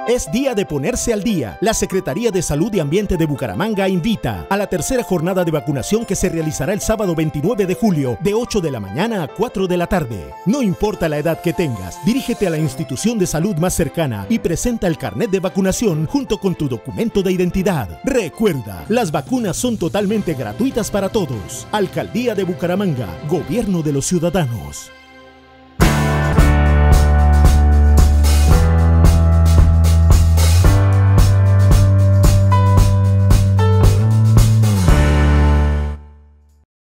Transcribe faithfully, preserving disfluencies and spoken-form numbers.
Es día de ponerse al día. La Secretaría de Salud y Ambiente de Bucaramanga invita a la tercera jornada de vacunación que se realizará el sábado veintinueve de julio de ocho de la mañana a cuatro de la tarde. No importa la edad que tengas, dirígete a la institución de salud más cercana y presenta el carnet de vacunación junto con tu documento de identidad. Recuerda, las vacunas son totalmente gratuitas para todos. Alcaldía de Bucaramanga, Gobierno de los Ciudadanos.